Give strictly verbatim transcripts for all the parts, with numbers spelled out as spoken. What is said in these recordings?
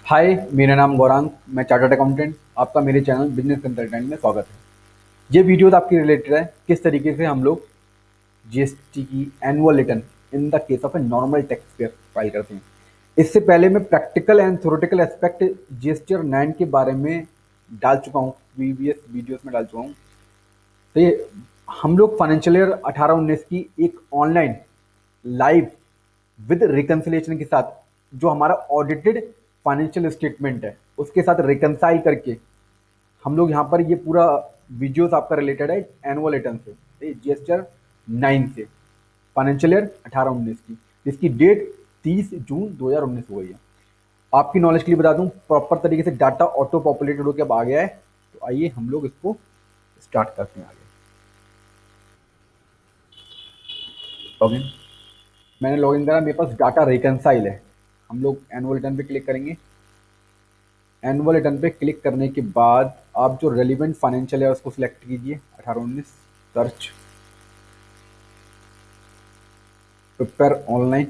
हाय, मेरा नाम गौरांग। मैं चार्टर्ड अकाउंटेंट। आपका मेरे चैनल बिजनेस कंसल्टेंट में स्वागत है। ये वीडियो आपके रिलेटेड है किस तरीके से हम लोग जीएसटी की annual return in the case of a normal tax payer file करते हैं। इससे पहले मैं practical and theoretical aspect GST और नाइन के बारे में डाल चुका हूँ, प्रीवियस वीडियोस में डाल चुका हूँ। तो ये हम लोग फाइनेंशियल ईयर अठारह उन्नीस की एक ऑनलाइन लाइव विद रिकन्सिलेशन के साथ जो हमारा ऑडिटेड फाइनेंशियल स्टेटमेंट है उसके साथ रिकनसाइल करके हम लोग यहाँ पर ये पूरा वीडियोस आपका रिलेटेड है एनुअल रिटर्न से, जीएसटी नाइन से, फाइनेंशियल ईयर अठारह उन्नीस की, जिसकी डेट तीस जून दो हज़ार उन्नीस हो गई है। आपकी नॉलेज के लिए बता दूं, प्रॉपर तरीके से डाटा ऑटो पॉपुलेटेड होकर अब आ गया है। तो आइए हम लोग इसको स्टार्ट करते हैं आगे। लॉगिन, मैंने लॉगिन करा, मेरे पास डाटा रिकनसाइल है। हम लोग एनुअल रिटर्न पे क्लिक करेंगे। एनुअल रिटर्न पे क्लिक करने के बाद आप जो रेलिवेंट फाइनेंशियल है उसको सिलेक्ट कीजिए, अठारह उन्नीस, सर्च, प्रिपेयर ऑनलाइन।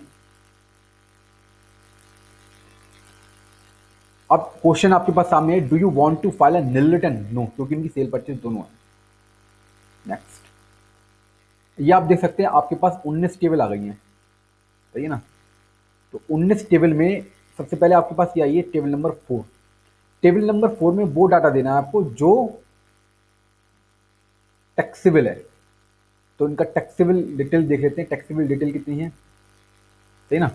अब क्वेश्चन आपके पास सामने है, do you want to file a nil return? No, क्योंकि इनकी सेल परचेज दोनों है। नेक्स्ट, ये आप देख सकते हैं आपके पास उन्नीस टेबल आ गई हैं, सही है ना। तो उन्नीस टेबल में सबसे पहले आपके पास ये आई है table number four. Table number four में वो डाटा देना है आपको जो टैक्सेबल है। तो इनका टैक्सेबल डिटेल देख लेते हैं, टैक्सेबल डिटेल कितनी है, सही ना।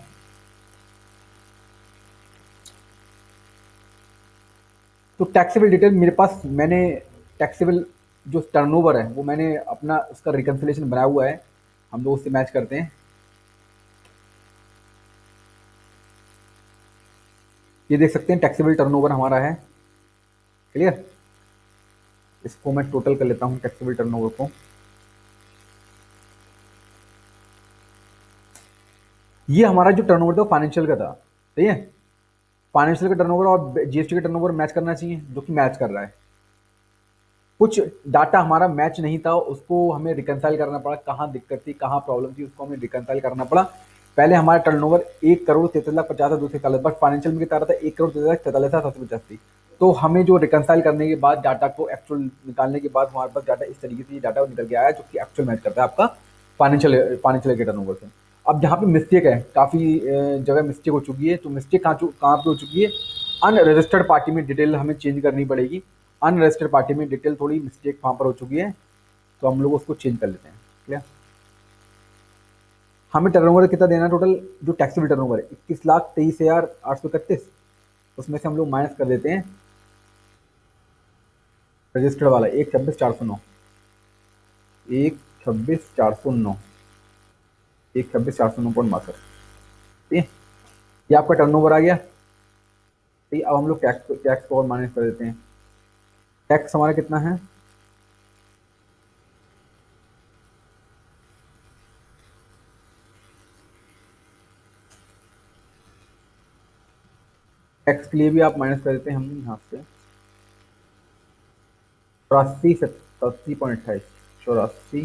तो टैक्सेबल डिटेल मेरे पास, मैंने टैक्सेबल जो टर्नओवर है वो मैंने अपना उसका रिकन्सिलेशन बनाया हुआ है। हम लोग उससे मैच करते हैं। ये देख सकते हैं टैक्सेबल टर्नओवर हमारा है, क्लियर। इसको मैं टोटल कर लेता हूं टैक्सेबल टर्नओवर को। ये हमारा जो टर्नओवर था फाइनेंशियल का था, सही है। फाइनेंशियल का टर्नओवर और जीएसटी का टर्नओवर मैच करना चाहिए, जो कि मैच कर रहा है। कुछ डाटा हमारा मैच नहीं था, उसको हमें रिकनसाइल करना पड़ा। कहाँ दिक्कत थी, कहाँ प्रॉब्लम थी, उसको हमें रिकनसाइल करना पड़ा। पहले हमारा टर्नओवर एक करोड़ तैंतालीस लाख पचास हजार दो सौ इकतालीस, बट फाइनेंशियल में बता रहा था एक करोड़ तैंतालीस लाख तैंतालीस हजार सात सौ पचास थी। तो हमें जो रिकनसाइल करने के बाद डाटा को एक्चुअल निकालने के बाद हमारे पास डाटा इस तरीके से डाटा निकल के आया जो कि एक्चुअल मैच करता है आपका फाइनेंशियल फाइनेंशियल के टर्नओवर से। अब जहाँ पे मिस्टेक है, काफ़ी जगह मिस्टेक हो चुकी है। तो मिस्टेक कहाँ कहाँ पे हो चुकी है, अनरजिस्टर्ड पार्टी में डिटेल हमें चेंज करनी पड़ेगी। अनरजिस्टर्ड पार्टी में डिटेल थोड़ी मिस्टेक वहाँ पर हो चुकी है, तो हम लोग उसको चेंज कर लेते हैं। क्लियर। हमें टर्नओवर कितना देना है टोटल, जो टैक्सेबल टर्नओवर है इक्कीस लाख तेईस हजार आठ सौ इकतीस, उसमें से हम लोग माइनस कर देते हैं रजिस्टर्ड वाला एक छब्बीस चार सौ नौ, एक छब्बीस चार सौ नौ, एक छब्बीस चार सौ नौ पॉइंट बासठ। ठीक है, ये आपका टर्नओवर आ गया। ठीक है, अब हम लोग टैक्स टैक्स को और माइनस कर देते हैं। टैक्स हमारा कितना है, टैक्स के लिए भी आप माइनस कर देते हैं हम यहाँ से चौरासी सतासी पॉइंट अट्ठाईस, चौरासी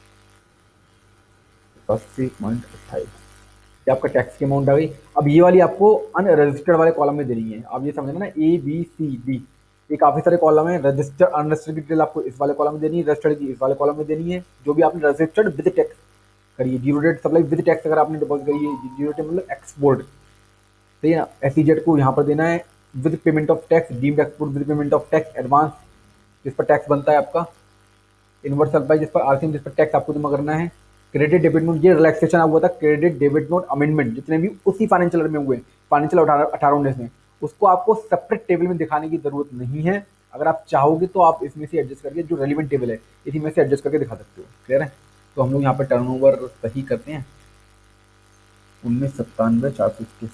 सतासी पॉइंट अट्ठाईस, ये आपका टैक्स की अमाउंट आ गई। अब ये वाली आपको अनरजिस्टर्ड वाले कॉलम में देनी है। आप ये समझना ना, ए बी सी डी, ये काफी सारे कॉलम है। रजिस्टर अनरजिस्टर्ड की डिटेल आपको इस वाले कॉलम में देनी है, रजिस्टर्ड की इस वाले कॉलम में देनी है। जो भी आपने रजिस्टर्ड विद टैक्स करिए, zero rated supply with tax अगर आपने डिपॉजिट करी है, जीरो डेट मतलब एक्सपोर्ट, सही है ना। एसईजेड को यहाँ पर देना है with payment of tax, deemed export with payment of tax, advance जिस पर टैक्स बनता है आपका, इनवर्स सप्लाई जिस पर आरसीएम जिस पर टैक्स आपको जमा करना है, क्रेडिट डेबिट नोट, ये रिलैक्सेशन हुआ था क्रेडिट डेबिट नोट अमेंडमेंट जितने भी उसी फाइनेंशियल में हुए, फाइनेंशियल अठारह अठारह उन्नीस में, उसको आपको सेपरेट टेबल में दिखाने की जरूरत नहीं है। अगर आप चाहोगे तो आप इसमें से एडजस्ट करके जो रेलिवेंट टेबल है इसी में से एडजस्ट करके दिखा सकते हो। क्लियर है। तो हम लोग यहाँ पर टर्नओवर सही करते हैं, उन्नीस सत्तानवे चार सौ इक्कीस,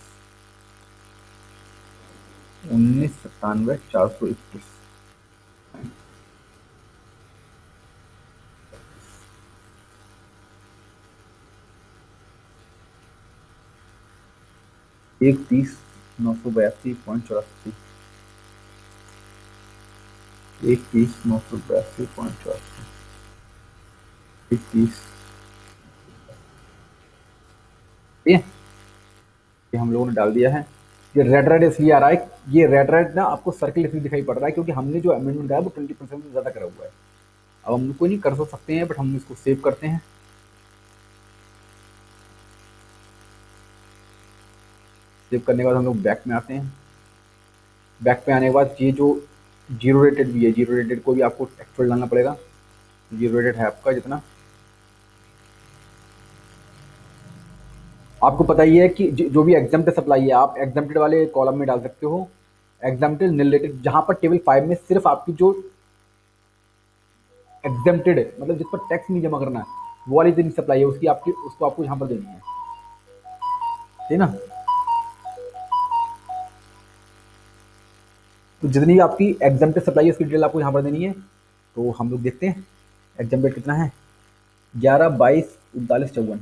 उन्नीस सत्तानवे चार सौ इक्कीस, एक तीस नौ सौ बयासी पॉइंट चौरासी, एक तीस नौ सौ बयासी पॉइंट चौरासी, एक तीस, ठीक है, ये हम लोगों ने डाल दिया है। ये रेड रेड इसलिए आ रहा है, ये रेड रेड ना आपको सर्कल इसलिए दिखाई पड़ रहा है क्योंकि हमने जो अमेंडमेंट करा है वो ट्वेंटी परसेंट से ज़्यादा करा हुआ है। अब हम कोई नहीं कर तो सकते हैं, बट हम इसको सेव करते हैं। सेव करने के बाद हम लोग बैक में आते हैं। बैक पे आने के बाद ये जो जीरो रेटेड भी है, जीरो रेटेड को भी आपको एक्चुअल डालना पड़ेगा। जीरो रेटेड है आपका जितना, आपको पता ही है कि जो भी एग्जाम्प्टेड सप्लाई है आप एग्जाम्प्टेड वाले कॉलम में डाल सकते हो। एग्जाम्प्टेड निल रेटेड, जहां पर टेबल फाइव में सिर्फ आपकी जो एग्जाम्प्टेड है, मतलब जिस पर टैक्स नहीं जमा करना है, वो वाली जितनी सप्लाई है उसकी आपकी उसको आपको यहाँ पर देनी है, ठीक ना। तो जितनी भी आपकी एग्जाम्प्टेड सप्लाई है उसकी डिटेल आपको यहाँ पर देनी है। तो हम लोग देखते हैं एग्जाम्प्टेड कितना है, ग्यारह बाईस उनतालीस चौवन,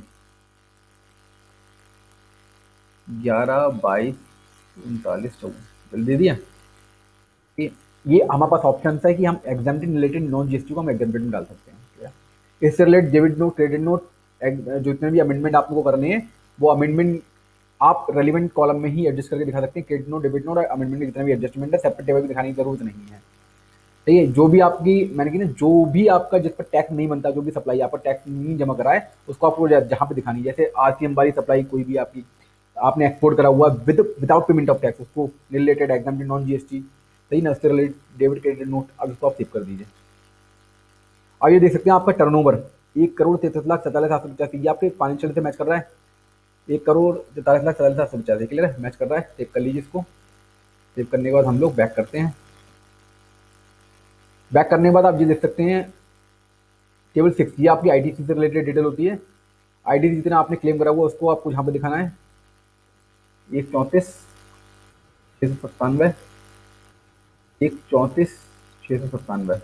ग्यारह बाईस उनतालीस चौवन जल्दी दे दिया। ये ये हमारे पास ऑप्शन है कि हम एग्जाम्प्टेड रिलेटेड नॉन जीएसटी को हम एग्जाम्प्टेड में डाल सकते हैं, ठीक है। इससे related debit note, credit note, जो इतने भी अमेंडमेंट आप लोगों को करने हैं वो अमेंडमेंट आप रेलिवेंट कॉलम में ही एडजस्ट करके दिखा सकते हैं। क्रेडिट नोट, डेबिट नोट और अमेंडमेंट के जितने भी एडजस्टमेंट है सेपरेट टेबल में दिखाने की जरूरत नहीं है, ठीक है। जो भी आपकी मैंने की ना, जो भी आपका जिस पर टैक्स नहीं बनता, जो भी सप्लाई आप पर टैक्स नहीं जमा करा है उसको आपको जहाँ पे दिखानी है। जैसे आरसीएम वाली सप्लाई कोई भी आपकी आपने एक्सपोर्ट करा हुआ with without payment of tax, उसको रिलेटेड एग्जाम्प्टेड नॉन जीएसटी, सही ना, उससे रिलेटेड डेबिट क्रेडिट नोट, अब इसको आप सेव कर दीजिए। अब ये देख सकते हैं आपका टर्नओवर एक करोड़ तैंतीस लाख सैंतालीस सात सौ पचासी, ये आपके फाइनेंशियल से मैच कर रहा है। एक करोड़ तैंतालीस लाख सैंतालीस सात सौ पचासी, क्लियर है, मैच कर रहा है। सेव कर लीजिए इसको। सेव करने के बाद हम लोग बैक करते हैं। बैक करने के बाद आप ये देख सकते हैं टेबल सिक्स, ये आपकी आईटीसी से रिलेटेड डिटेल होती है। आईटीसी जितना आपने क्लेम करा हुआ उसको आपको यहाँ पे दिखाना है। एक चौंतीस छः सौ सत्तानवे, एक चौंतीस छः सौ सत्तानवे।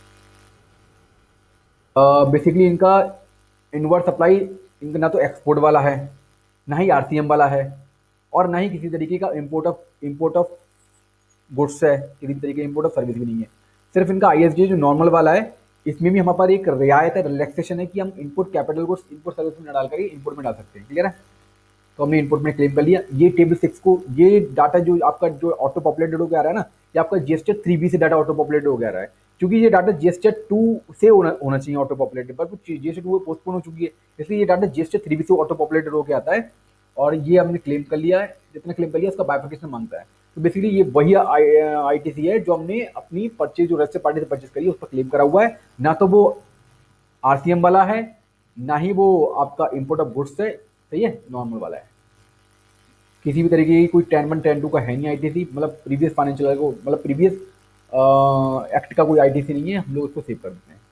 बेसिकली इनका इनवर्ड सप्लाई, इनका ना तो एक्सपोर्ट वाला है, ना ही आरसीएम वाला है, और ना ही किसी तरीके का import of import of goods है, किसी तरीके का इंपोर्ट ऑफ सर्विस भी नहीं है। सिर्फ इनका आईएसडी जो नॉर्मल वाला है, इसमें भी हमारे पास एक रियायत है, रिलैक्सेशन है कि हम input capital goods input service में न डाल कर इनपुट में डाल सकते हैं, क्लियर है। तो हमने इनपुट में क्लेम कर लिया। ये टेबल सिक्स को, ये डाटा जो आपका जो ऑटो पॉपुलेटेड हो गया रहा है ना, ये आपका जीएसटी थ्री बी से डाटा ऑटो पॉपुलेटेड हो गया रहा है, क्योंकि ये डाटा जीएसटी टू से होना होना चाहिए ऑटो पॉपुलेटेड, पर जीएसटी टू पोस्टपोन हो चुकी है, इसलिए ये डाटा जीएसटी थ्री बी से ऑटो पॉपुलेटेड होकर आता है। और ये हमने क्लेम कर लिया है, जितना क्लेम कर लिया उसका बाइफिकेशन मांगता है। तो बेसिकली ये वही आईटीसी है जो हमने अपनी परचेज जो रजिस्टर्ड पार्टी से परचेज करी है उस पर क्लेम करा हुआ है, ना तो वो आरसीएम वाला है, ना ही वो आपका इंपोर्ट ऑफ गुड्स है, सही है, नॉर्मल वाला है। किसी भी तरीके की कोई टेन वन टेन टू का है नहीं आईटीसी, मतलब प्रीवियस फाइनेंशियल को, मतलब प्रीवियस एक्ट का कोई आईटीसी नहीं है। हम लोग उसको सेव कर देते हैं।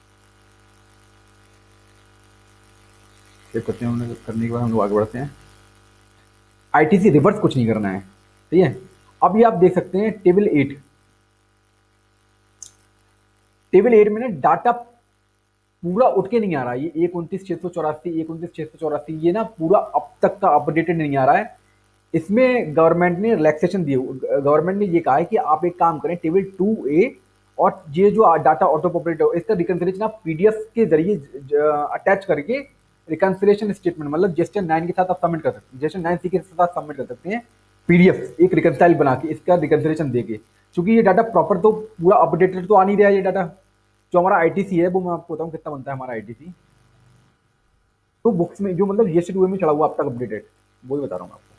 सेव करते हैं, करने के बाद हम लोग आगे बढ़ते हैं। आईटीसी रिवर्स कुछ नहीं करना है, ठीक है। अब ये आप देख सकते हैं टेबल एट, टेबल एट में ना डाटा पूरा उठ के नहीं आ रहा है। ये एक उनतीस छह सौ चौरासी एक उनतीस छह सौ चौरासी ये ना पूरा अब तक का अपडेटेड नहीं आ रहा है। इसमें गवर्नमेंट ने रिलैक्सेशन दी, गवर्नमेंट ने ये कहा है कि आप एक काम करें, टेबल टू ए और ये जो डाटा ऑटो पॉपुलेट हो इसका रिकंसिलेशन आप पीडीएफ के जरिए अटैच करके रिकंसिलेशन स्टेटमेंट, मतलब जेस्टर नाइन के साथ आप सबमिट कर सकते हैं, जेस्टर नाइन सी के साथ सबमिट कर सकते हैं पीडीएफ एक रिकंसाइल बना के, इसका रिकंसिलेशन देके। क्योंकि ये डाटा प्रॉपर तो पूरा अपडेटेड तो आ नहीं रहा है। ये डाटा जो हमारा आईटीसी है वो मैं आपको बताऊं कितना बनता है हमारा आईटीसी, तो बुक्स में जो मतलब जीएसटी टू में चढ़ा हुआ अब तक अपडेटेड, वो ही बता रहा हूँ आपको।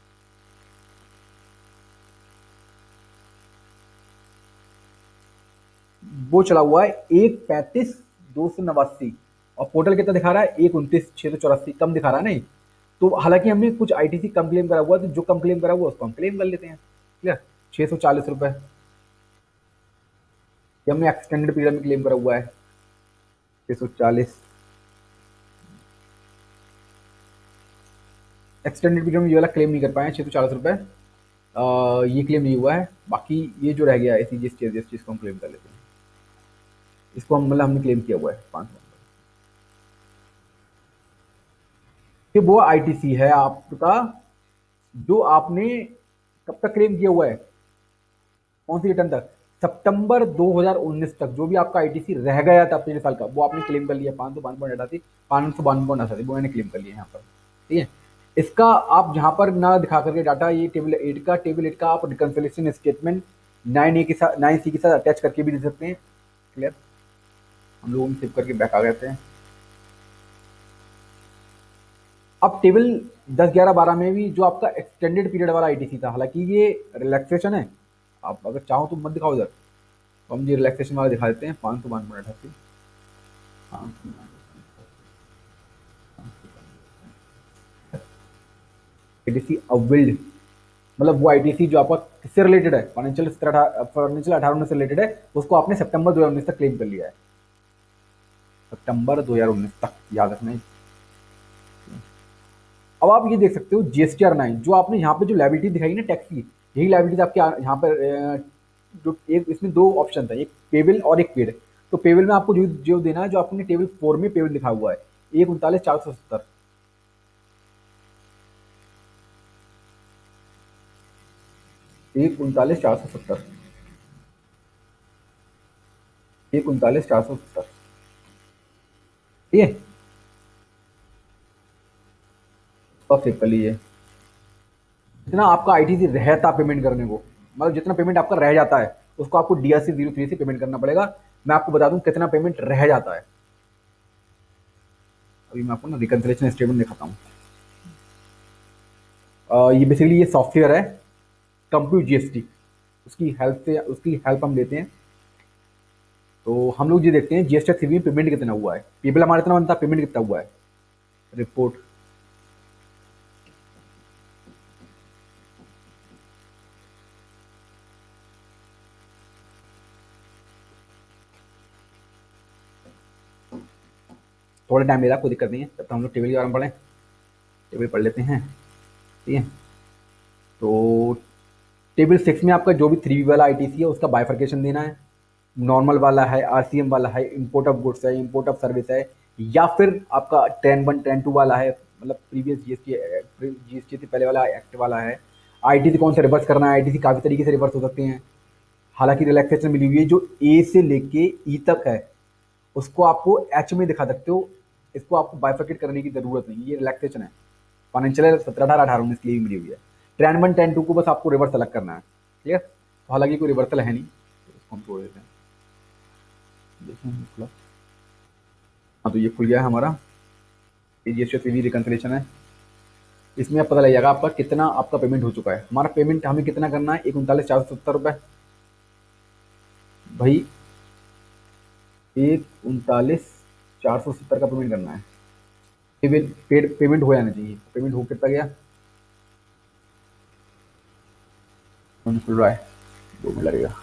वो चला हुआ है एक पैंतीस दो सौ नवासी और पोर्टल कितना दिखा रहा है, एक उनतीस छह सौ चौरासी, कम दिखा रहा है नहीं। तो हालांकि हमने कुछ आईटीसी कम क्लेम करा हुआ, तो जो कम क्लेम करा हुआ उसको हम क्लेम कर लेते हैं, क्लियर। छह सौ चालीस रुपए ये हमने एक्सटेंडेड पीरियड में क्लेम करा हुआ है, छह सौ चालीस। एक्सटेंडेड पीरियड में ये वाला क्लेम नहीं कर पाए, छह सौ चालीस रुपए ये क्लेम नहीं हुआ है। बाकी ये जो रह गया है सीजीएसटी एसजीएसटी इसको हम क्लेम कर लेते हैं। इसको हम मतलब हमने क्लेम किया हुआ है पाँच सौ। ये वो आईटीसी है आपका जो आपने कब तक क्लेम किया हुआ है, कौन सी रिटर्न तक, सितंबर दो हज़ार उन्नीस तक जो भी आपका आईटीसी रह गया था पिछले साल का, वो आपने क्लेम कर लिया। पाँच सौ बानवे पॉइंट अठासी पाँच सौ बानवे पॉइंट अठासी वो मैंने क्लेम कर लिया यहाँ पर, ठीक है। इसका आप यहाँ पर ना दिखा करके डाटा, ये टेबल एट का टेबल एट का आप रिकन्सिलेशन स्टेटमेंट नाइन ए के साथ नाइन सी के साथ अटैच करके भी दे सकते हैं। क्लियर, हम लोग सेव करके बैक आ गए थे। अब टेबल दस ग्यारह बारह में भी जो आपका एक्सटेंडेड पीरियड वाला आईटीसी था, हालांकि ये रिलैक्सेशन है, आप अगर चाहो तो मत दिखाओ इधर, तो हम ये रिलैक्सेशन वाला दिखा देते हैं। पाँच सौ बानवे अठासी आईटीसी अवेल्ड, मतलब वो आईटीसी जो आपका किससे रिलेटेड है, फाइनेंशियल फाइनेंशियल अठारह उन्नीस से रिलेटेड है, उसको आपने सितंबर दो हज़ार उन्नीस तक क्लेम कर लिया है। सितंबर दो हज़ार उन्नीस तक याद रखना है। अब आप ये देख सकते हो जीएसटीआर नाइन, जो आपने यहाँ पे जो लायबिलिटी दिखाई ना टैक्स की, यही लायबिलिटी आपके यहाँ पर अ, जो एक इसमें दो ऑप्शन था, एक पेबल और एक पेड। तो पेबल में आपको जो जो देना है, जो आपने टेबल फोर में पेबल लिखा हुआ है, एक उनतालीस चार सौ सत्तर एक उनतालीस चार सौ सत्तर एक उनतालीस चार सौ सत्तर ठीक है, और सेव कर लीजिए। जितना आपका आईटीसी रहता पेमेंट करने को, मतलब जितना पेमेंट आपका रह जाता है, उसको आपको डीआरसी जीरो थ्री से पेमेंट करना पड़ेगा। मैं आपको बता दूं कितना पेमेंट रह जाता है। अभी मैं आपको ना रिकन्सिलेशन स्टेटमेंट दिखाता हूँ। ये बेसिकली ये सॉफ्टवेयर है कंप्यूट जीएसटी, उसकी हेल्प से उसकी हेल्प हम लेते हैं। तो हम लोग ये देखते हैं जीएसटी थ्री में पेमेंट कितना हुआ है, पेबल हमारा इतना बनता है, पेमेंट कितना हुआ है। रिपोर्ट थोड़ा टाइम मेरा, कोई दिक्कत नहीं है, तब तक हम लोग टेबल के बारे में पढ़ें। टेबल पढ़ लेते हैं, ठीक है। तो टेबल सिक्स में आपका जो भी थ्री वाला आईटीसी है, उसका बाइफर्केशन देना है। नॉर्मल वाला है, आरसीएम वाला है, इंपोर्ट ऑफ गुड्स है, इंपोर्ट ऑफ सर्विस है, या फिर आपका टेन वन टेन टू वाला है, मतलब प्रीवियस जीएसटी जीएसटी से पहले वाला एक्ट वाला है। आईटीसी कौन सा रिवर्स करना है, आईटीसी काफ़ी तरीके से रिवर्स हो सकते हैं, हालांकि रिलैक्सेशन मिली हुई है जो ए से लेके ई तक है, उसको आपको एच में दिखा सकते हो। इसको आपको बाइफर्केट करने की जरूरत नहीं, ये रिलैक्सेशन है। फाइनेंशियल सत्रह अठारह अठारह उन्नीस के लिए मिली हुई है। टेन वन टेन टू को बस आपको रिवर्स अलग करना है, ठीक है। तो हालांकि कोई रिवर्सल है नहीं, तो इसको हम छोड़ देते हैं। देखिए, हाँ तो ये खुल गया है हमारा, ये जीएसटी रिकन्सिलेशन है। इसमें अब पता लग जाएगा आपका कितना आपका पेमेंट हो चुका है। हमारा पेमेंट हमें कितना करना है, एक उनतालीस चार सौ सत्तर रुपये भाई, एक उनतालीस चार सौ सत्तर का पेमेंट करना है। पेमेंट पेड पेमेंट हो जाना चाहिए। पेमेंट हो कितना गया, खुल रहा है, दो मिनट लगेगा।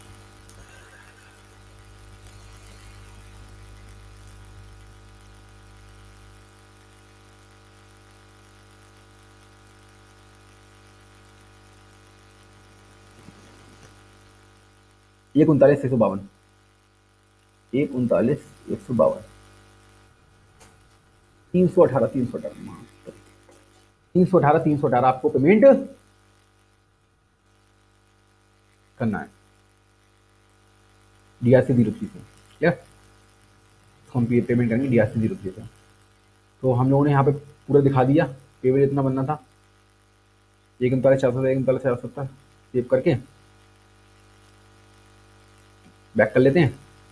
एक उनतालीस एक सौ बावन एक उनतालीस एक सौ बावन तीन सौ अठारह तीन सौ अठारह तीन सौ अठारह तीन सौ अठारह आपको पेमेंट करना है डीआरसी जीरो थ्री से, क्या हम पेमेंट करेंगे डीआरसी जीरो थ्री से। तो हम लोगों ने यहाँ पे पूरा दिखा दिया पेमेंट इतना बनना था, एक उनतालीस चार सौ एक उनतालीस चार सौ सत्तर सेव करके बैक कर लेते हैं।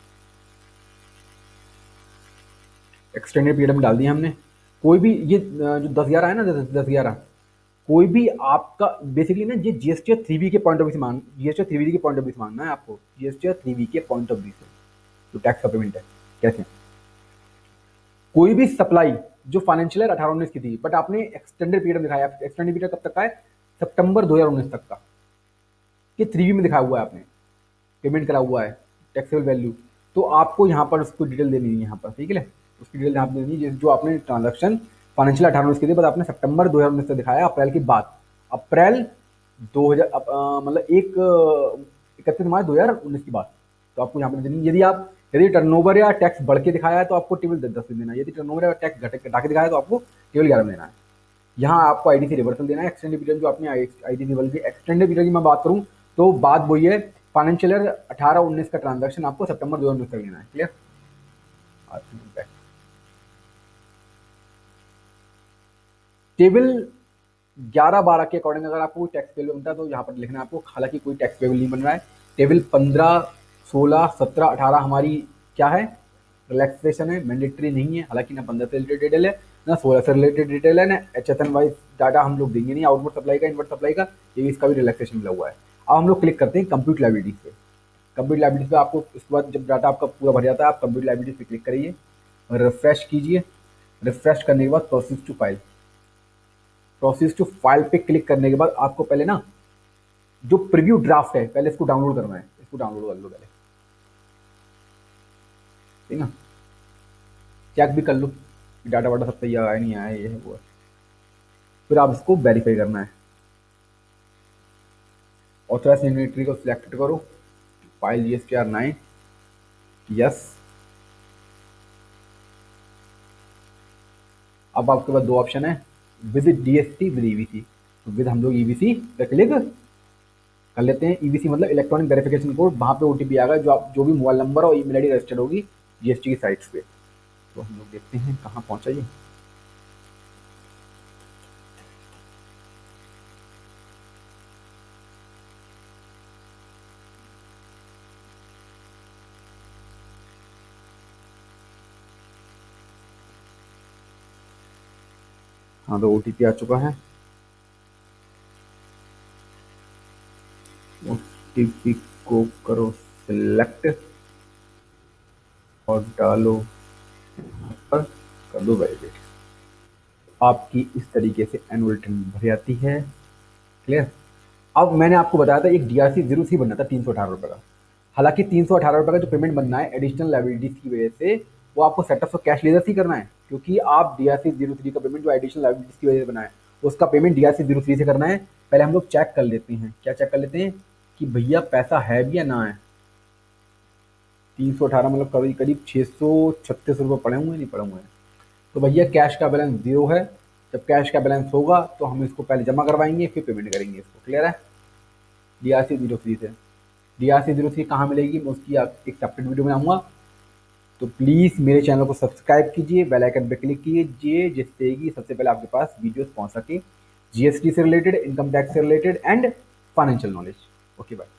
एक्सटेंडेड पीरियड में डाल दिया हमने। कोई भी ये जो दस ग्यारह है ना, दस ग्यारह कोई भी आपका बेसिकली ना, ये जीएसटी थ्री बी के पॉइंट ऑफ व्यू से मांग जीएसटी थ्री बी के पॉइंट ऑफ व्यू से मांगना है आपको। जीएसटी थ्री बी के पॉइंट ऑफ व्यू से जो टैक्स का पेमेंट है, कैसे कोई भी सप्लाई जो फाइनेंशियल अठारह उन्नीस की थी, बट आपने एक्सटेंडेड पीरियड दिखाया। एक्सटेंडेड पीरियड कब तक का है, सितंबर दो हज़ार उन्नीस तक का, ये थ्री बी में दिखाया हुआ है, आपने पेमेंट करा हुआ है टैक्सेबल वैल्यू। तो आपको यहाँ पर उसको डिटेल देनी है, यहाँ पर ठीक है, उसकी डिटेल यहाँ पर देनी है। जो आपने ट्रांजेक्शन फाइनेंशियल अठारह उन्नीस की थी, बट आपने सितंबर दो हज़ार उन्नीस से दिखाया, अप्रैल के बाद, अप्रैल दो हज़ार मतलब एक इकतीस मार्च दो हज़ार उन्नीस की बात। तो आपको यहाँ पर देनी। यदि आप यदि टर्नओवर या टैक्स बढ़ के दिखाया है तो आपको टेबल दस में देना है, यदि टर्नओवर या टैक्स घट घटा के दिखाया है तो आपको टेबल ग्यारह में देना है। यहाँ आपको आईटीसी रिवर्सल देना है। एक्सटेंडेड पीरियड जो आपने आईटीसी बल्कि एक्सटेंडेड पीरियड की मैं बात करूँ तो बात वही है, फाइनेंशियल ईयर अठारह उन्नीस का ट्रांजैक्शन आपको सितंबर दो हज़ार उन्नीस तक लेना है। क्लियर, टेबल ग्यारह बारह के अकॉर्डिंग अगर आपको कोई टैक्स पेबल बनता है तो यहाँ पर लिखना है आपको, हालांकि कोई टैक्स पेबल नहीं बन रहा है। टेबल पंद्रह सोलह सत्रह अठारह हमारी क्या है, रिलैक्सेशन है, मैंडेटरी नहीं है। हालांकि ना पंद्रह से रिलेटेड डिटेल है ना सोलह से रिलेटेड डिटेल है, ना H S N wise data हम लोग देंगे नहीं, आउटपुट सप्लाई का इनवर्ट सप्लाई का, ये इसका भी रिलैक्सेशन मिला हुआ है। अब हम लोग क्लिक करते हैं कंप्यूट लाइबिलिटीज पे। कंप्यूट लाइबिलिटीज पे आपको इसके बाद जब डाटा आपका पूरा भर जाता है आप कंप्यूट लाइबिलिटीज पे क्लिक करिए, रिफ्रेश कीजिए। रिफ्रेश करने के बाद proceed to file, proceed to file पे क्लिक करने के बाद आपको पहले ना जो प्रीव्यू ड्राफ्ट है पहले इसको डाउनलोड करना है, इसको डाउनलोड कर लो पहले, ठीक ना, चेक भी कर लो डाटा वाटा सब सही आया नहीं आया, ये है वो है। फिर आप इसको वेरीफाई करना है, ऑथराइज सिग्नेटरी को सिलेक्ट करो, फाइल जी एस के आर नाइन, यस। अब आपके पास दो ऑप्शन है, विद डीएसटी विद ईवीसी। तो विद हम लोग ईवीसी पे क्लिक कर लेते हैं। ईवीसी मतलब इलेक्ट्रॉनिक वेरिफिकेशन कोड, वहाँ पे ओटीपी आएगा जो आप जो भी मोबाइल नंबर और ईमेल आईडी रजिस्टर्ड होगी जीएसटी की साइट्स पे। तो हम लोग देखते हैं कहाँ पहुँचा ये। हाँ तो ओटीपी आ चुका है, ओटीपी को करो सिलेक्ट और डालो पर, कर दो वैलिडेट। आपकी इस तरीके से एनुअल रिटर्न भर जाती है। क्लियर। अब मैंने आपको बताया था एक डीआरसी जीरो थ्री बनना था तीन सौ अठारह रुपये का। हालांकि तीन सौ अठारह रुपये का जो पेमेंट बनना है एडिशनल लाइबिलिटीज की वजह से वो आपको सेटअप फॉर कैश लेजर्स ही करना है, क्योंकि आप डीआरसी जीरो थ्री का पेमेंट जो एडिशनल लाइबिलिटीज की वजह से बना है उसका पेमेंट डीआरसी जीरो थ्री से करना है। पहले हम लोग चेक कर लेते हैं, क्या चेक कर लेते हैं कि भैया पैसा है भी या ना है। तीन सौ अठारह मतलब करीब करीब छः सौ छत्तीस रुपये पड़े हुए नहीं पड़े हुए हैं। तो भैया कैश का बैलेंस जीरो है, जब कैश का बैलेंस होगा तो हम इसको पहले जमा करवाएंगे फिर पेमेंट करेंगे इसको। क्लियर है। डीआरसी जीरो थ्री से डीआरसी जीरो थ्री कहाँ मिलेगी मैं उसकी एक सेपरेट वीडियो बनाऊंगा। तो प्लीज़ मेरे चैनल को सब्सक्राइब कीजिए, बेल आइकन पे क्लिक कीजिए जिससे कि सबसे पहले आपके पास वीडियोस पहुंच सके जीएसटी से रिलेटेड, इनकम टैक्स से related and financial knowledge. Okay bye.